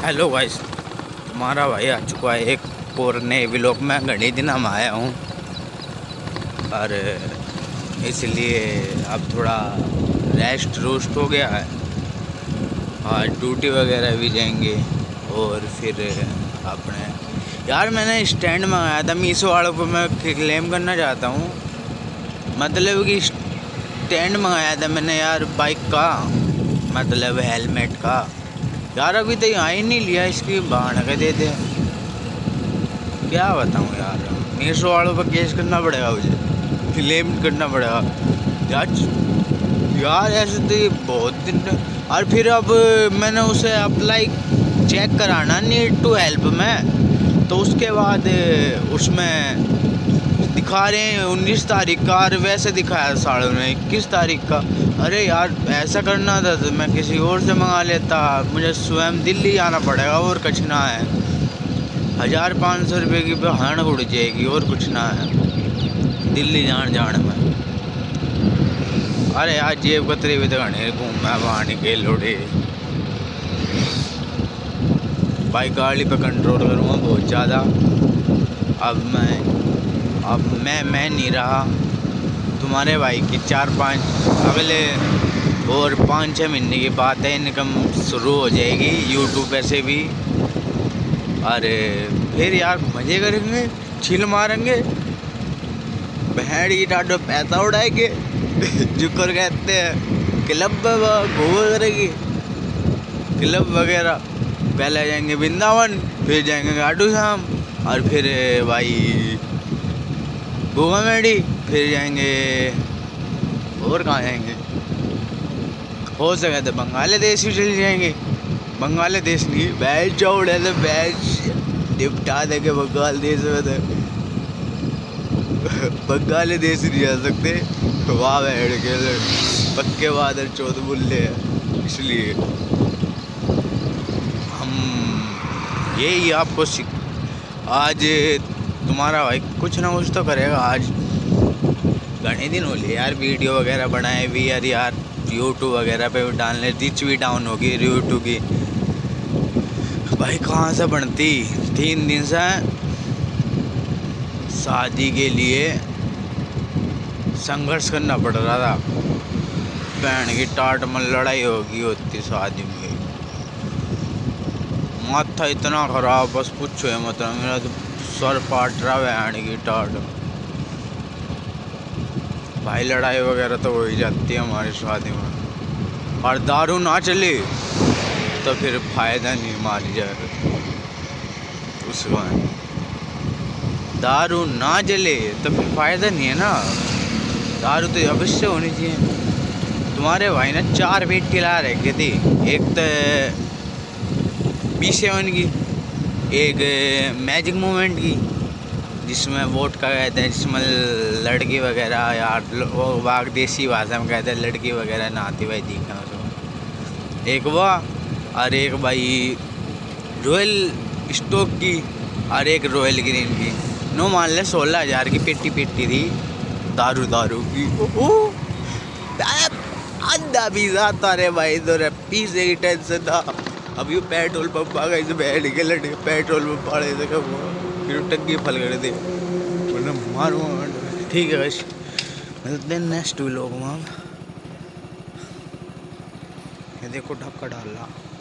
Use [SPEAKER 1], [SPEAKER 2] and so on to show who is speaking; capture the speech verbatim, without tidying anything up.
[SPEAKER 1] Hello guys, तुम्हारा भाई आ चुका है एक और नए व्लॉग में। घने दिन हम आया हूँ और इसलिए अब थोड़ा रेस्ट रोस्ट हो गया है और ड्यूटी वगैरह भी जाएंगे। और फिर अपने यार मैंने स्टैंड मंगाया था मीशो वालों को, मैं क्लेम करना चाहता हूँ। मतलब कि स्टैंड मंगाया था मैंने यार बाइक का, मतलब हेलमेट का। यार अभी तक आ ही नहीं लिया, इसकी बहाना कर देते हैं। क्या बताऊँ यार, मीशो वालों पर केस करना पड़ेगा, मुझे क्लेम करना पड़ेगा यार। यार ऐसे तो ये बहुत दिन। और फिर अब मैंने उसे अप्लाई चेक कराना नीड टू हेल्प में, तो उसके बाद उसमें दिखा रहे हैं उन्नीस तारीख का, और वैसे दिखाया साढ़े में इक्कीस तारीख का। अरे यार ऐसा करना था तो मैं किसी और से मंगा लेता, मुझे स्वयं दिल्ली जाना पड़ेगा और कुछ ना है। हज़ार पाँच सौ रुपये की बहान उड़ जाएगी और कुछ ना है दिल्ली जान जाने में। अरे यार जेब कतरे भी तो घने घूमना वहाँ के लोड़े। बाइक गाड़ी पे कंट्रोल करूँगा बहुत ज़्यादा। अब मैं अब मैं मैं नहीं रहा। तुम्हारे भाई की चार पाँच अगले और पाँच छः महीने की बात है, इनकम शुरू हो जाएगी यूट्यूब पे से भी। अरे फिर यार मज़े करेंगे, छिल मारेंगे, बहन की डाटो पैसा उड़ाएंगे जुकर कहते हैं, क्लब घूम करेगी क्लब वगैरह। पहले जाएंगे वृंदावन, फिर जाएंगे खाटू श्याम, और फिर भाई गोवा मेडी, फिर जाएंगे और कहाँ जाएंगे, हो सके तो बांग्लादेश भी चले जाएंगे। बांग्लादेश नहीं, बैच चौड़ है तो बैच निपटा देंगे बांग्लादेश में। तो बांग्लादेश नहीं जा सकते, वहाँ बैठ के पक्के बादल चौथ बुल्ले हैं। इसलिए हम यही आपको सिख आज तुम्हारा भाई कुछ ना कुछ तो करेगा। आज घने दिन हो लिए यार वीडियो वगैरह बनाए भी यार यार यूट्यूब वगैरह पे भी डालने, रिच भी डाउन होगी यूट्यूब की। भाई कहाँ से बनती, तीन दिन से शादी के लिए संघर्ष करना पड़ रहा था। बहन की टाट में लड़ाई होगी होती शादी में, माथा इतना खराब बस पूछो है, मतलब मेरा तो सर पाट रहा बहन की टाट। भाई लड़ाई वगैरह तो हो ही जाती है हमारी शादी में, और दारू ना चले तो फिर फायदा नहीं, मारी जाएगा उसको। दारू ना जले तो फिर फायदा नहीं है ना, दारू तो अवश्य होनी चाहिए। तुम्हारे भाई ने चार पेटी ला रखी थी, एक तो बी सेवन की, एक मैजिक मोमेंट की जिसमें वोट का कहते हैं, जिसमें लड़की वगैरह यार वो बाग देसी भाषा में कहते हैं लड़की वगैरह नहाती भाई दिखा उसमें, एक वो, और एक भाई रॉयल स्टोक की, और एक रॉयल ग्रीन की। नो मान ले सोलह हज़ार की पेटी पेटी थी दारू दारू की। ओह आधा भी जाता रे भाई, तो रे पीछे की टेंशन था। अब ये पेट्रोल पंप आ गए, बैठ के लड़के पेट्रोल पंप पड़े थे कब फिर टंकी फल गए थे, मतलब मारो। ठीक है बस मिलते हैं नेक्स्ट व्लॉग में। ये देखो ढक्का डाल रहा।